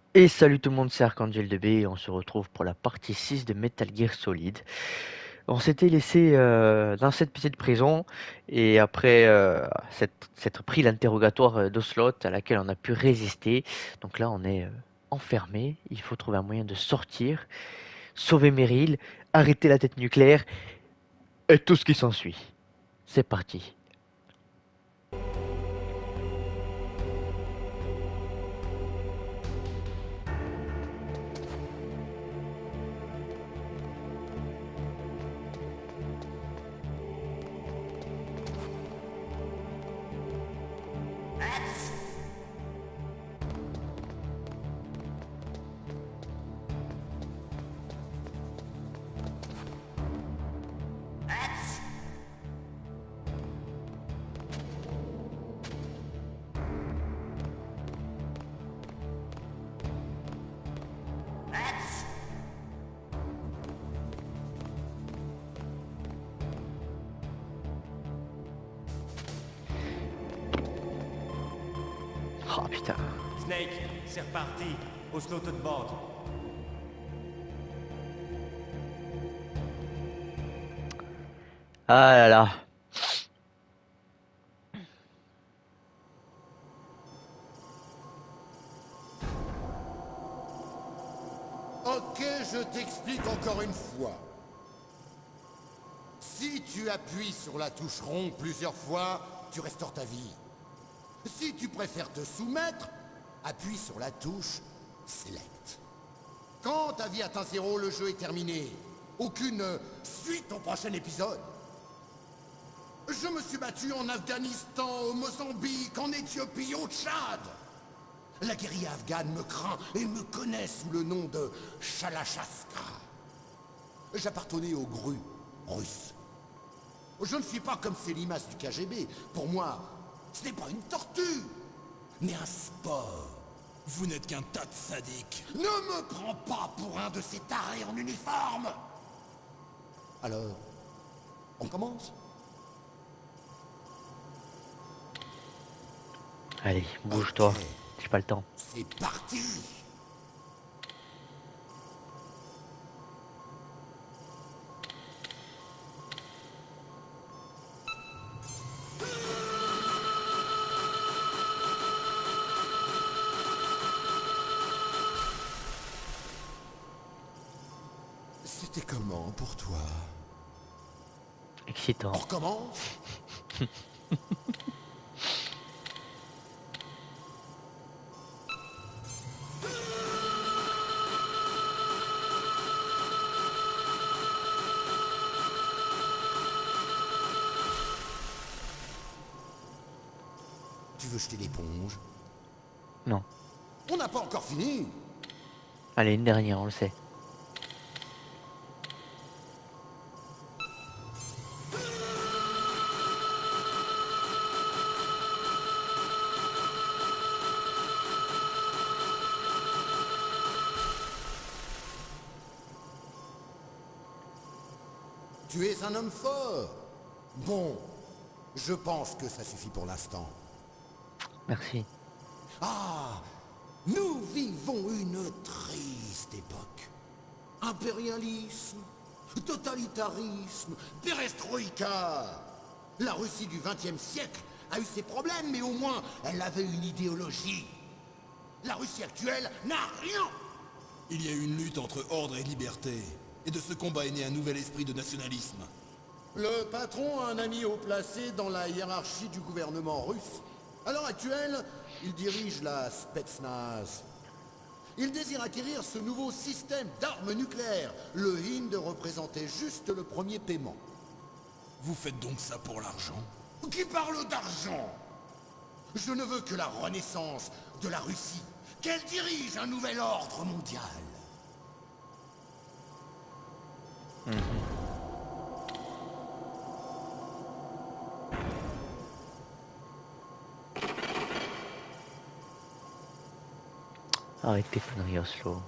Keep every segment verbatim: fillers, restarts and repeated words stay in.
Et salut tout le monde, c'est Archangel deux B et on se retrouve pour la partie six de Metal Gear Solid. On s'était laissé euh, dans cette petite prison et après euh, s'être s'être pris l'interrogatoire euh, d'Ocelot à laquelle on a pu résister. Donc là on est euh, enfermé, il faut trouver un moyen de sortir, sauver Meryl, arrêter la tête nucléaire et tout ce qui s'ensuit. C'est parti. Oh putain. Snake, c'est reparti. Oslo te demande. Ah là là. Ok, je t'explique encore une fois. Si tu appuies sur la touche ronde plusieurs fois, tu restaures ta vie. Si tu préfères te soumettre, appuie sur la touche Select. Quand ta vie atteint zéro, le jeu est terminé. Aucune euh, suite au prochain épisode. Je me suis battu en Afghanistan, au Mozambique, en Éthiopie, au Tchad. La guérilla afghane me craint et me connaît sous le nom de Chalachastra. J'appartenais au GRU russe. Je ne suis pas comme ces limaces du K G B. Pour moi, ce n'est pas une tortue, mais un sport. Vous n'êtes qu'un tas de sadiques. Ne me prends pas pour un de ces tarés en uniforme. Alors, on commence? Allez, bouge-toi. Ok, J'ai pas le temps. c'est parti. C'était comment pour toi? Excitant. On recommence? Tu veux jeter l'éponge? Non. On n'a pas encore fini. Allez, une dernière, on le sait. Tu es un homme fort. Bon, je pense que ça suffit pour l'instant. Merci. Ah, nous vivons une triste époque. Impérialisme, totalitarisme, perestroïka. La Russie du vingtième siècle a eu ses problèmes, mais au moins, elle avait une idéologie. La Russie actuelle n'a rien. Il y a eu une lutte entre ordre et liberté. Et de ce combat est né un nouvel esprit de nationalisme. Le patron a un ami haut placé dans la hiérarchie du gouvernement russe. À l'heure actuelle, il dirige la Spetsnaz. Il désire acquérir ce nouveau système d'armes nucléaires. Le Hind représentait juste le premier paiement. Vous faites donc ça pour l'argent? Qui parle d'argent? Je ne veux que la renaissance de la Russie. Qu'elle dirige un nouvel ordre mondial. Arrête tes conneries, Oslo.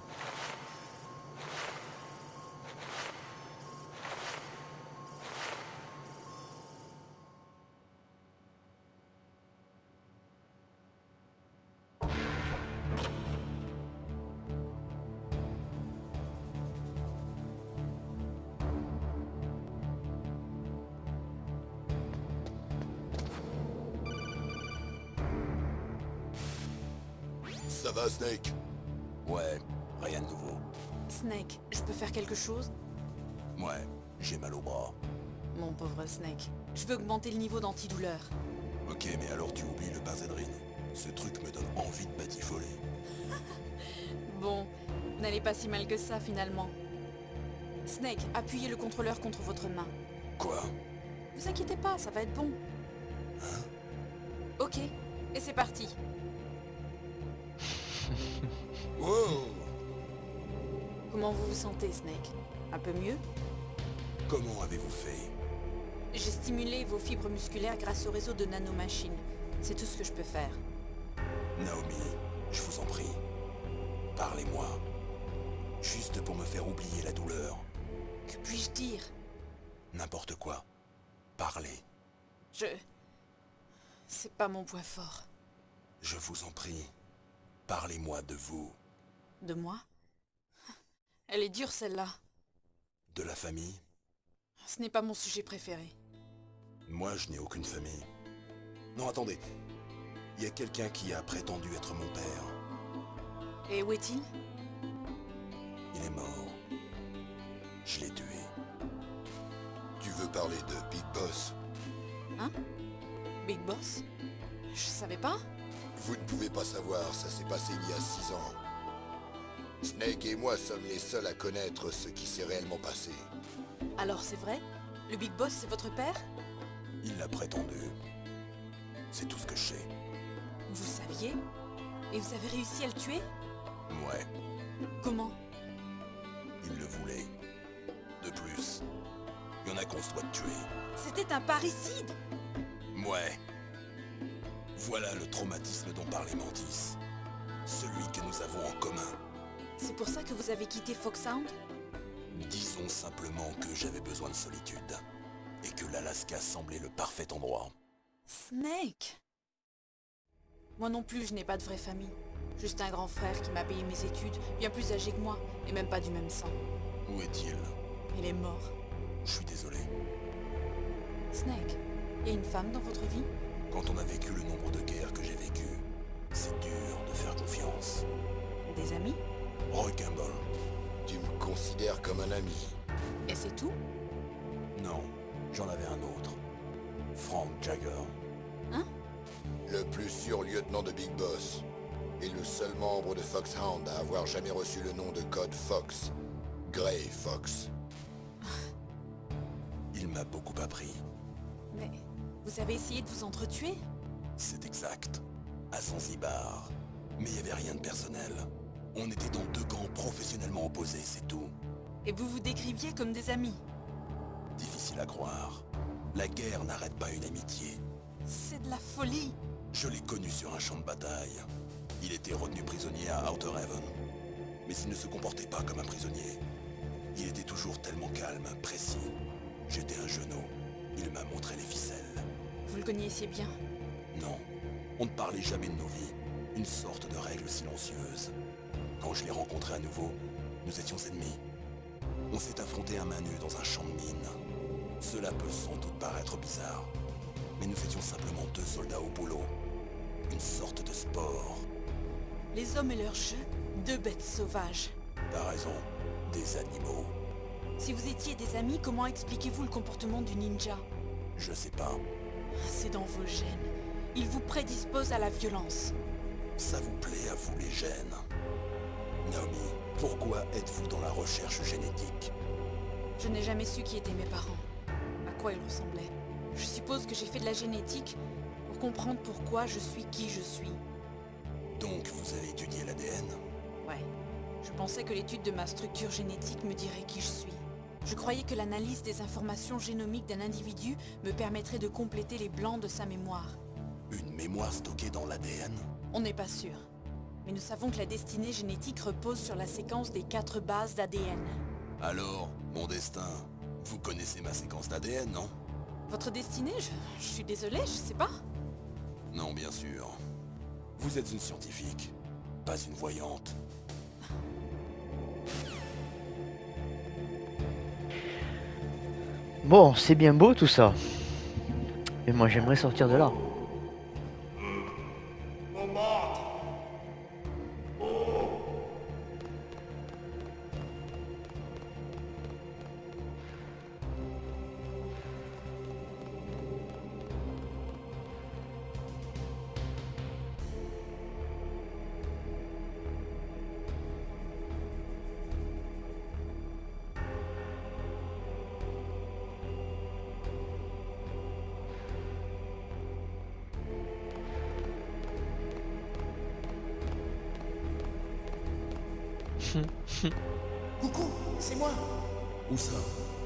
va, Snake? Ouais, rien de nouveau. Snake, je peux faire quelque chose? Ouais, j'ai mal au bras. Mon pauvre Snake, je veux augmenter le niveau d'antidouleur. Ok, mais alors tu oublies le Bazedrine. Ce truc me donne envie de batifoler. Bon, vous n'allez pas si mal que ça finalement. Snake, appuyez le contrôleur contre votre main. Quoi? Vous inquiétez pas, ça va être bon. Hein? Ok, et c'est parti. Wow! Comment vous vous sentez, Snake? Un peu mieux? Comment avez-vous fait? J'ai stimulé vos fibres musculaires grâce au réseau de nanomachines. C'est tout ce que je peux faire. Naomi, je vous en prie. Parlez-moi. Juste pour me faire oublier la douleur. Que puis-je dire? N'importe quoi. Parlez. Je... C'est pas mon point fort. Je vous en prie. Parlez-moi de vous. De moi? Elle est dure celle-là. De la famille? Ce n'est pas mon sujet préféré. Moi, je n'ai aucune famille. Non, attendez. Il y a quelqu'un qui a prétendu être mon père. Et où est-il? Il est mort. Je l'ai tué. Tu veux parler de Big Boss? Hein? Big Boss? Je savais pas. Vous ne pouvez pas savoir, ça s'est passé il y a six ans. Snake et moi sommes les seuls à connaître ce qui s'est réellement passé. Alors c'est vrai? Le Big Boss, c'est votre père? Il l'a prétendu. C'est tout ce que je sais. Vous saviez? Et vous avez réussi à le tuer? Ouais, Comment? il le voulait. De plus, il y en a qu'on se doit tuer. C'était un parricide! Ouais. Voilà le traumatisme dont parlait Mantis. Celui que nous avons en commun. C'est pour ça que vous avez quitté Foxhound? Disons simplement que j'avais besoin de solitude. Et que l'Alaska semblait le parfait endroit. Snake! Moi non plus, je n'ai pas de vraie famille. Juste un grand frère qui m'a payé mes études, bien plus âgé que moi, et même pas du même sang. Où est-il? Il est mort. Je suis désolé. Snake, il y a une femme dans votre vie? Quand on a vécu le nombre de guerres que j'ai vécues, c'est dur de faire confiance. Des amis? Roy Campbell. Tu me considères comme un ami. Et c'est tout? Non, j'en avais un autre. Frank Jagger. Hein? Le plus sûr lieutenant de Big Boss. Et le seul membre de Foxhound à avoir jamais reçu le nom de code Fox. Grey Fox. Il m'a beaucoup appris. Mais vous avez essayé de vous entretuer? C'est exact. À Zanzibar. Mais il n'y avait rien de personnel. On était dans deux camps professionnellement opposés, c'est tout. Et vous vous décriviez comme des amis? Difficile à croire. La guerre n'arrête pas une amitié. C'est de la folie! Je l'ai connu sur un champ de bataille. Il était retenu prisonnier à Outer Haven. Mais il ne se comportait pas comme un prisonnier. Il était toujours tellement calme, précis. J'étais un genou. Il m'a montré les ficelles. Vous le connaissiez bien? Non, on ne parlait jamais de nos vies. Une sorte de règle silencieuse. Quand je l'ai rencontré à nouveau, nous étions ennemis. On s'est affrontés à main nue dans un champ de mine. Cela peut sans doute paraître bizarre, mais nous étions simplement deux soldats au boulot. Une sorte de sport. Les hommes et leurs jeux, deux bêtes sauvages. T'as raison, des animaux. Si vous étiez des amis, comment expliquez-vous le comportement du ninja? Je sais pas. C'est dans vos gènes. Il vous prédispose à la violence. Ça vous plaît à vous les gènes. Naomi, pourquoi êtes-vous dans la recherche génétique? Je n'ai jamais su qui étaient mes parents. À quoi ils ressemblaient. Je suppose que j'ai fait de la génétique pour comprendre pourquoi je suis qui je suis. Donc vous avez étudié l'A D N? Ouais. Je pensais que l'étude de ma structure génétique me dirait qui je suis. Je croyais que l'analyse des informations génomiques d'un individu me permettrait de compléter les blancs de sa mémoire. Une mémoire stockée dans l'A D N? On n'est pas sûr. Mais nous savons que la destinée génétique repose sur la séquence des quatre bases d'A D N. Alors, mon destin, vous connaissez ma séquence d'A D N, non? Votre destinée, je, je suis désolée, je sais pas. Non, bien sûr. Vous êtes une scientifique, pas une voyante. Bon, c'est bien beau tout ça. Mais moi j'aimerais sortir de là. Coucou, c'est moi. Où ça?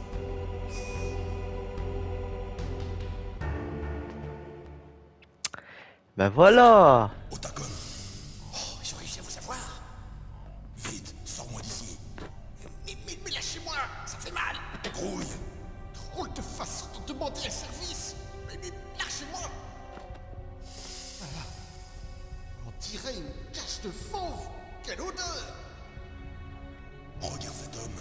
Ben voilà. Otacon, Oh, ils ont réussi à vous avoir. vite, sors-moi d'ici. Mais, mais, mais lâchez-moi, ça fait mal. Grouille. Drôle de façon de demander un service. Mais, mais lâchez-moi. Ah, on dirait une cage de fauve. Quelle odeur. Regarde cet homme.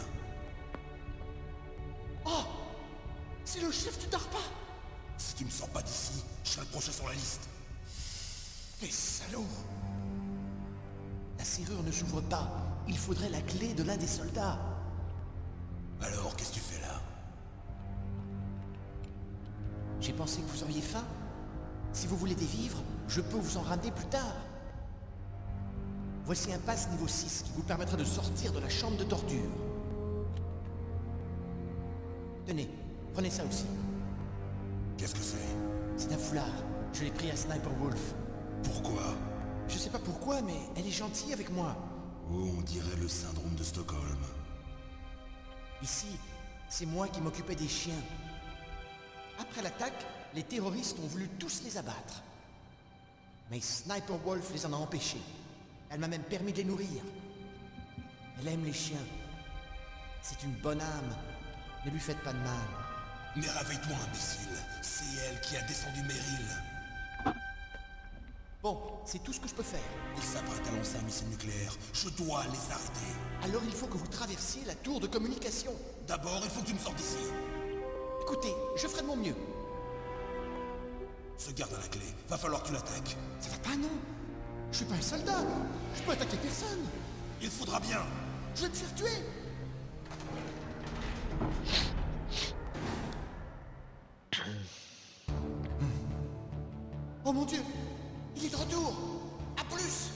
Oh, c'est le chef du DARPA. Si tu me sors pas d'ici, je serai le prochain sur la liste. Les salauds. La serrure ne s'ouvre pas. Il faudrait la clé de l'un des soldats. Alors, qu'est-ce que tu fais là? J'ai pensé que vous auriez faim. Si vous voulez des vivres, je peux vous en ramener plus tard. Voici un pass niveau six qui vous permettra de sortir de la chambre de torture. Tenez, prenez ça aussi. Qu'est-ce que c'est? C'est un foulard. Je l'ai pris à Sniper Wolf. Pourquoi? Je sais pas pourquoi, mais elle est gentille avec moi. Oh, on dirait le syndrome de Stockholm. Ici, c'est moi qui m'occupais des chiens. Après l'attaque, les terroristes ont voulu tous les abattre. Mais Sniper Wolf les en a empêchés. Elle m'a même permis de les nourrir. Elle aime les chiens. C'est une bonne âme. Ne lui faites pas de mal. Mais réveille-toi, imbécile. C'est elle qui a descendu Meryl. Bon, c'est tout ce que je peux faire. Ils s'apprêtent à lancer un missile nucléaire. Je dois les arrêter. Alors il faut que vous traversiez la tour de communication. D'abord, il faut que tu me sortes d'ici. Écoutez, je ferai de mon mieux. Ce garde à la clé. Va falloir que tu l'attaques. Ça va pas, non? Je suis pas un soldat. Je peux attaquer personne. Il faudra bien. Je vais te faire tuer. Oh mon Dieu, il est de retour. À plus.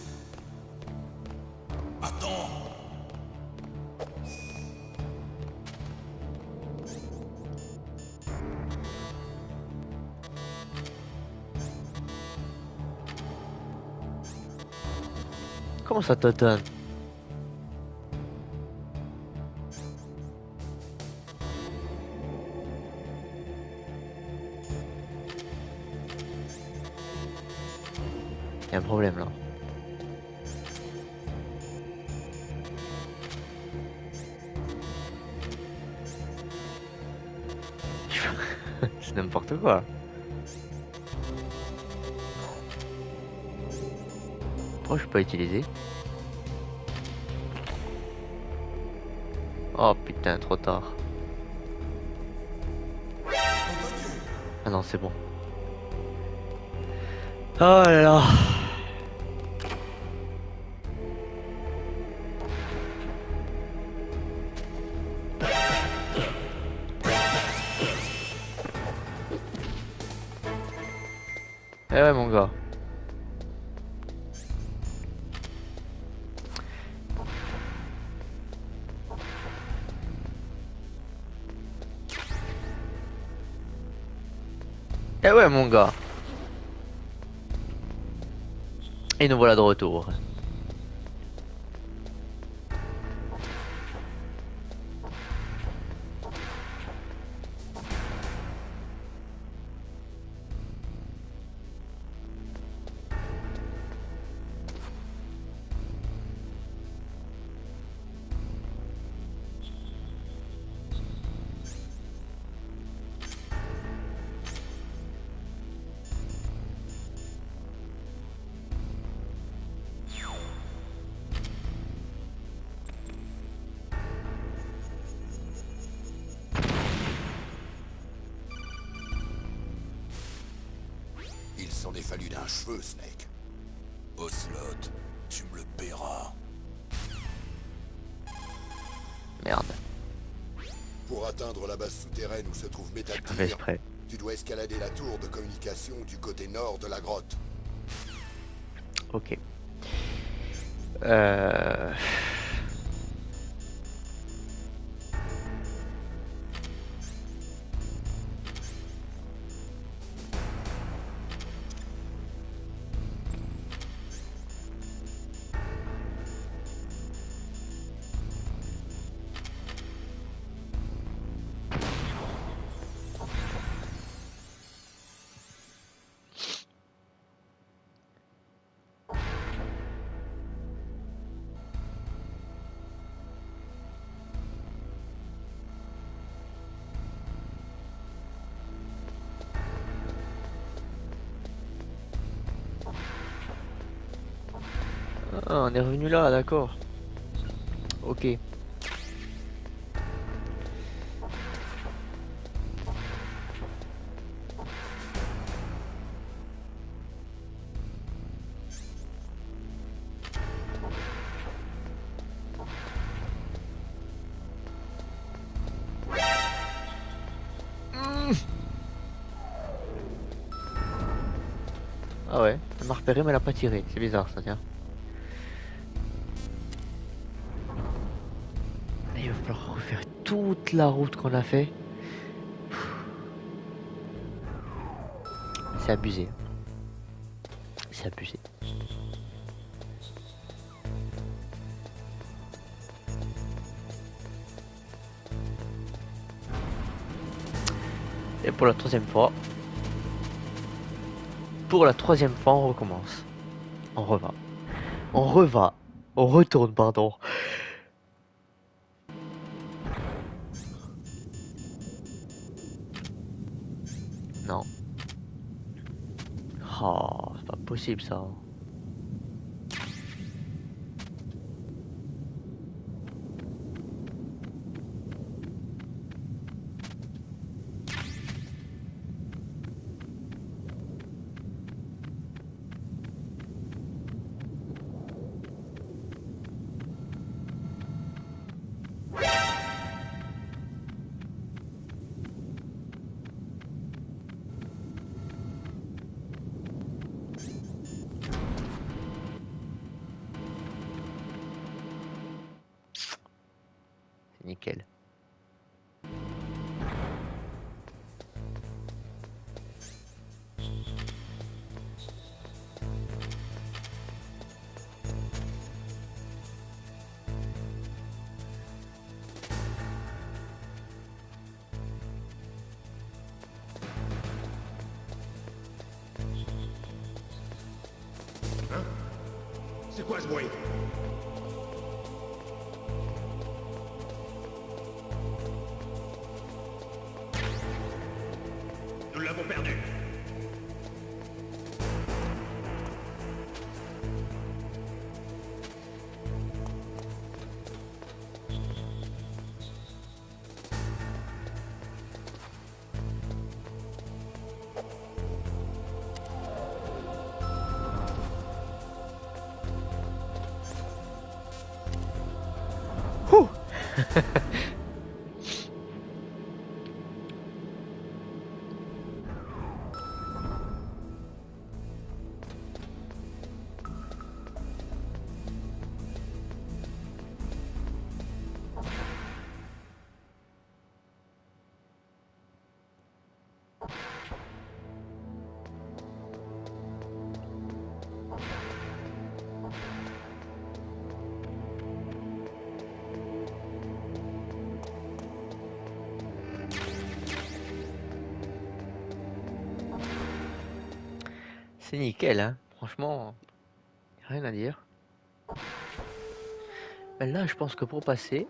Attends. Comment ça t'étonne? Il y a un problème là. C'est n'importe quoi. Pourquoi je peux pas utiliser? Oh putain, trop tard. Ah non, c'est bon. Oh là là. Eh ouais mon gars. Eh ouais mon gars. Et nous voilà de retour. Il s'en est fallu d'un cheveu, Snake. Ocelot, tu me le paieras. Merde. Pour atteindre la base souterraine où se trouve Metal J'ai pas fait Gear, exprès. tu dois escalader la tour de communication du côté nord de la grotte. Ok. Euh... on est revenu là, d'accord. Ok. Ah ouais, elle m'a repéré mais elle a pas tiré, c'est bizarre ça, tiens. Et il va falloir refaire toute la route qu'on a fait. C'est abusé. C'est abusé. Et pour la troisième fois. Pour la troisième fois, on recommence. On reva. On reva. On retourne, pardon. Non. Oh, c'est pas possible ça. Nickel. Hein? C'est quoi ce bruit? Nous l'avons perdu. C'est nickel, hein. Franchement, rien à dire. Mais là, je pense que pour passer,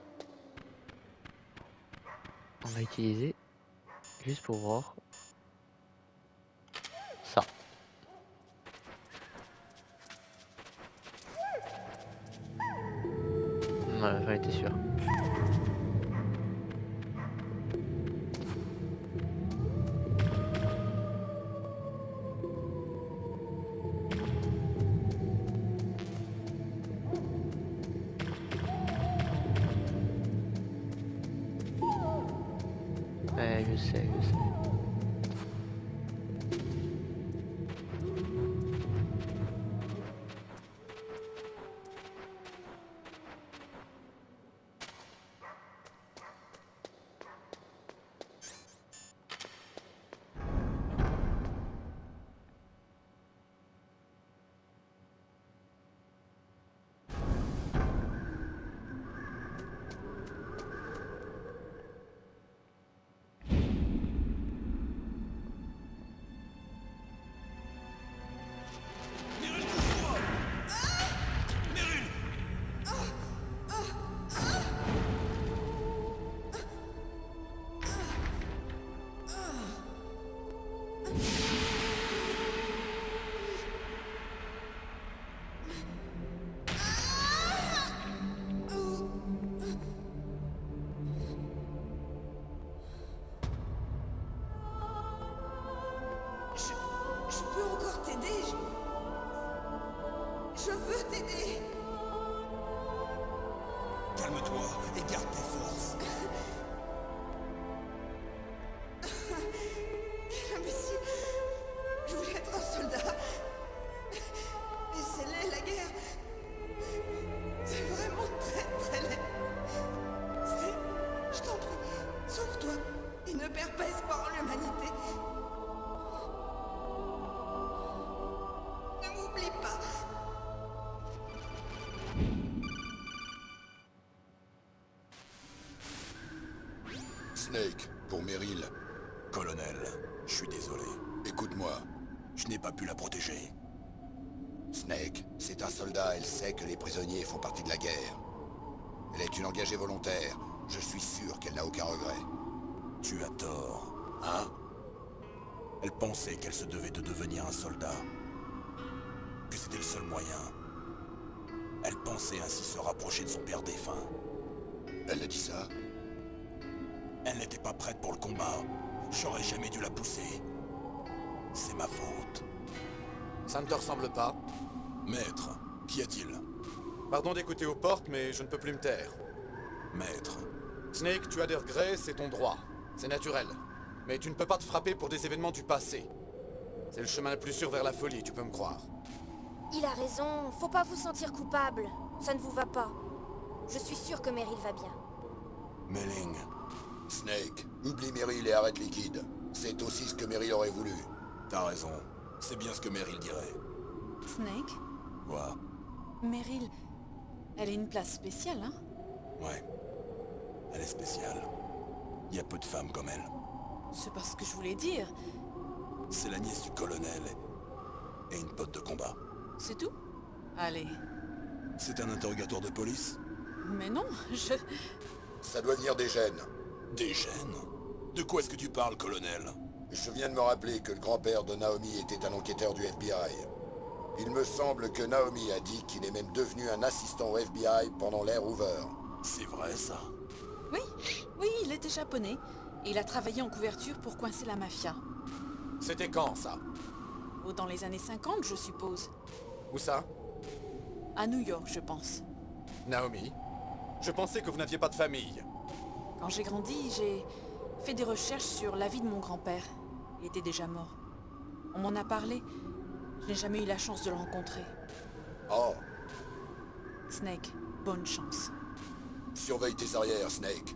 on va utiliser juste pour voir ça. Voilà, j'en étais sûr. Ouais, je sais, je sais. Calme-toi et garde tes forces. Mais si... Je voulais être un soldat. Mais c'est laid, la guerre. C'est vraiment très, très laid. C'est... Je t'en prie, sauve-toi et ne perds pas espoir en l'humanité. Ne m'oublie pas. Snake, pour Meryl. Colonel, je suis désolé. Écoute-moi. Je n'ai pas pu la protéger. Snake, c'est un soldat, elle sait que les prisonniers font partie de la guerre. Elle est une engagée volontaire. Je suis sûr qu'elle n'a aucun regret. Tu as tort. Hein? Elle pensait qu'elle se devait de devenir un soldat. Que c'était le seul moyen. Elle pensait ainsi se rapprocher de son père défunt. Elle a dit ça? Elle n'était pas prête pour le combat. J'aurais jamais dû la pousser. C'est ma faute. Ça ne te ressemble pas? Maître, qu'y a-t-il? Pardon d'écouter aux portes, mais je ne peux plus me taire. Maître. Snake, tu as des regrets, c'est ton droit. C'est naturel. Mais tu ne peux pas te frapper pour des événements du passé. C'est le chemin le plus sûr vers la folie, tu peux me croire. Il a raison, faut pas vous sentir coupable. Ça ne vous va pas. Je suis sûre que Meryl va bien. Melling. Snake, oublie Meryl et arrête Liquide. C'est aussi ce que Meryl aurait voulu. T'as raison. C'est bien ce que Meryl dirait. Snake, Quoi? Meryl, elle a une place spéciale, hein? Ouais. Elle est spéciale. Il y a peu de femmes comme elle. C'est pas ce que je voulais dire. C'est la nièce du colonel et une pote de combat. C'est tout? Allez. C'est un interrogatoire de police? Mais non, je... Ça doit venir des gènes. Des gènes? De quoi est-ce que tu parles, colonel? Je viens de me rappeler que le grand-père de Naomi était un enquêteur du F B I. Il me semble que Naomi a dit qu'il est même devenu un assistant au F B I pendant l'ère Hoover. C'est vrai, ça? Oui, oui, il était japonais. Et il a travaillé en couverture pour coincer la mafia. C'était quand, ça? Oh, dans les années cinquante, je suppose. Où ça? À New York, je pense. Naomi? Je pensais que vous n'aviez pas de famille. Quand j'ai grandi, j'ai fait des recherches sur la vie de mon grand-père. Il était déjà mort. On m'en a parlé. Je n'ai jamais eu la chance de le rencontrer. Oh, Snake, bonne chance. surveille tes arrières, Snake.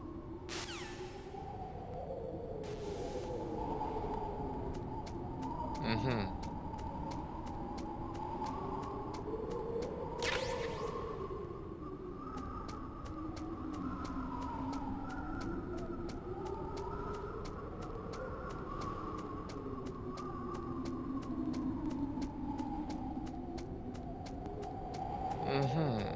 Mhm. Mhm.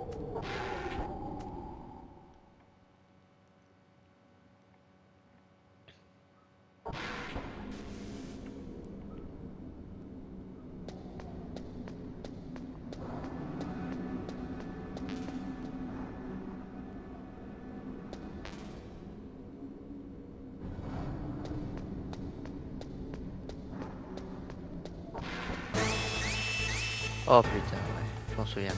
Oh putain, ouais, je m'en souviens.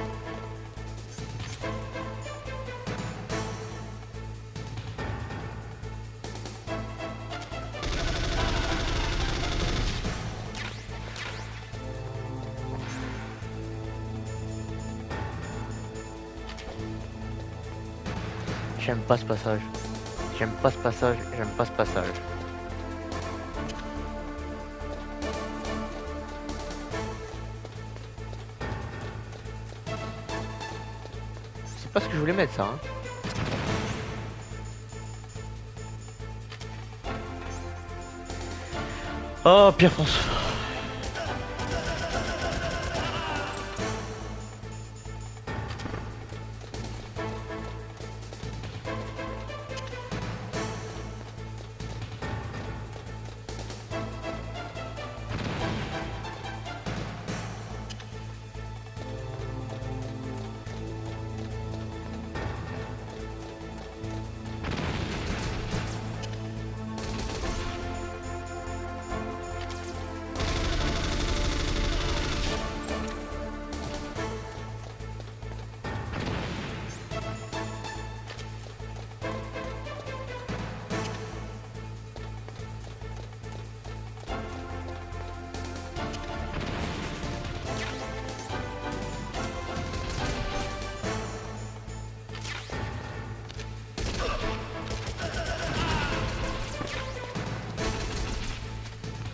J'aime pas ce passage. J'aime pas ce passage, j'aime pas ce passage. C'est pas ce que je voulais mettre ça, hein. Oh, Pierre François.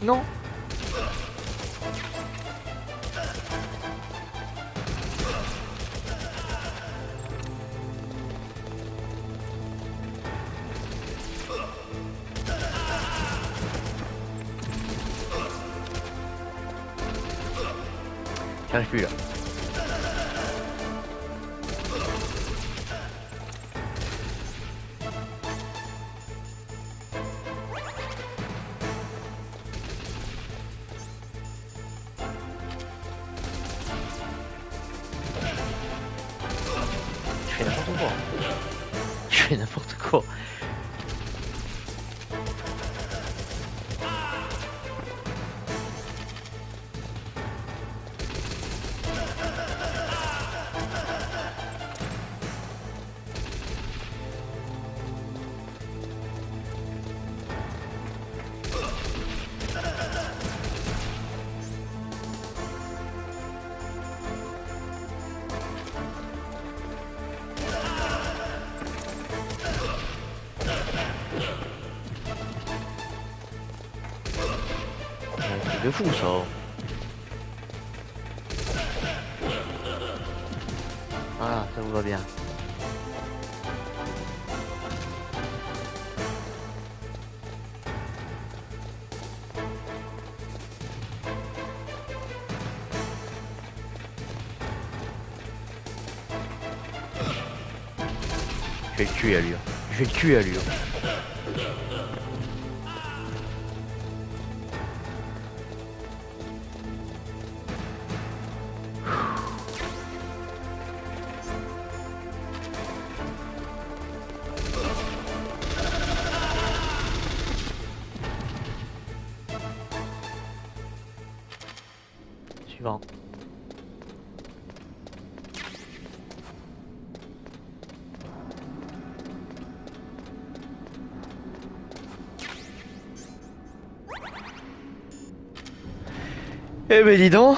Non. J'arrive plus là. Je fais n'importe quoi. Je fais n'importe quoi. C'est de fou ça. Voilà, ça vous va bien. Je vais le tuer à lui. Je vais le tuer à lui. Suivant. Eh ben dis donc.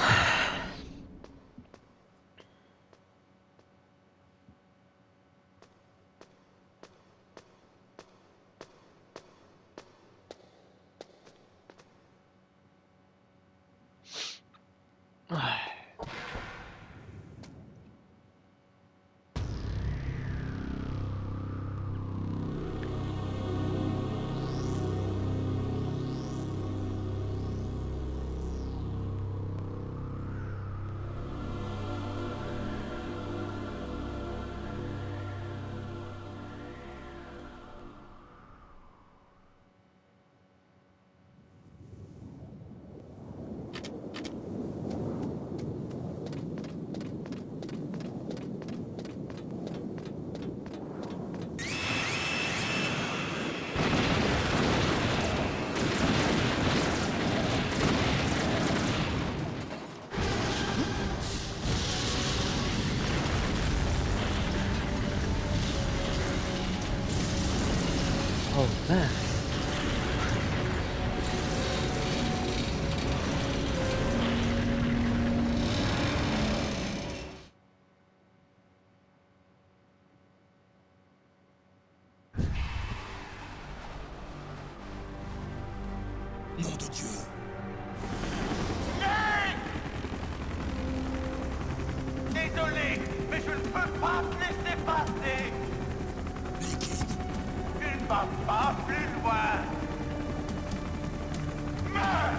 Oh mince. Nom de Dieu. Désolé, mais je ne peux pas te laisser passer. Liquide. Il ne va pas plus loin. Meurs!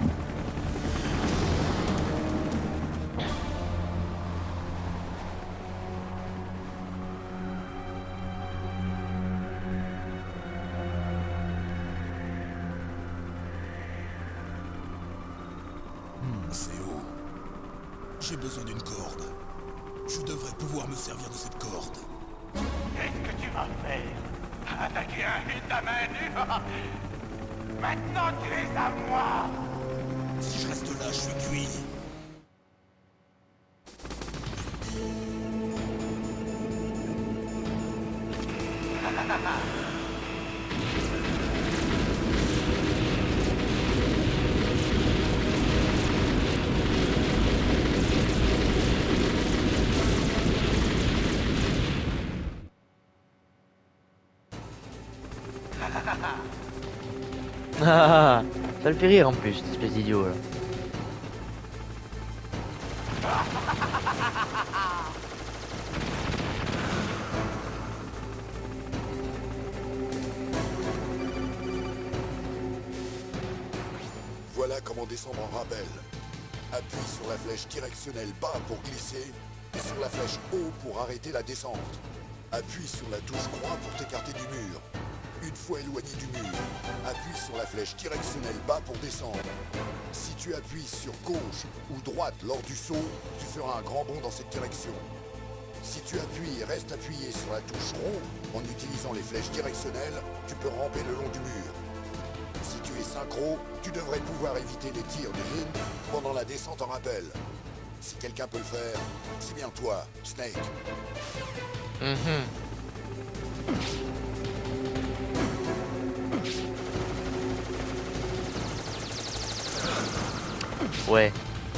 C'est haut. J'ai besoin d'une corde. Je devrais pouvoir me servir de cette corde. Qu'est-ce que tu vas faire? Attaquer un hit à main nue? Maintenant tu es à moi! Si je reste là, je suis cuit. Ah Ça le fait rire en plus, cette espèce d'idiot là. Voilà comment descendre en rappel. Appuie sur la flèche directionnelle bas pour glisser et sur la flèche haut pour arrêter la descente. Appuie sur la touche croix pour t'écarter du mur. Une fois éloigné du mur, appuie sur la flèche directionnelle bas pour descendre. Si tu appuies sur gauche ou droite lors du saut, tu feras un grand bond dans cette direction. Si tu appuies et restes appuyé sur la touche rond, en utilisant les flèches directionnelles, tu peux ramper le long du mur. Si tu es synchro, tu devrais pouvoir éviter les tirs de Lynn pendant la descente en rappel. Si quelqu'un peut le faire, c'est bien toi, Snake. Mhm. Ouais.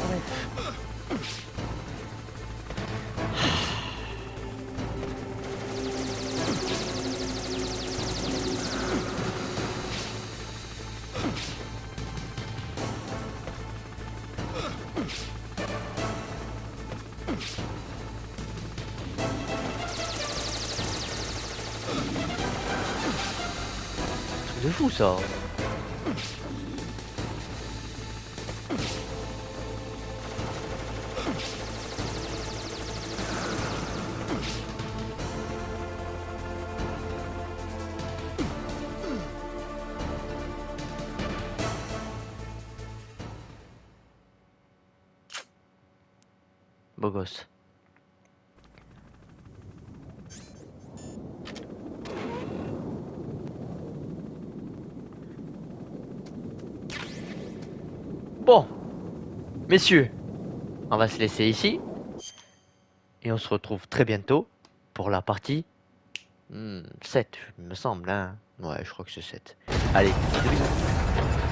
Truc de fou ça. Beau gosse. Bon, messieurs, on va se laisser ici. Et on se retrouve très bientôt pour la partie hmm, sept, il me semble. Hein. Ouais, je crois que c'est sept. Allez, bisous.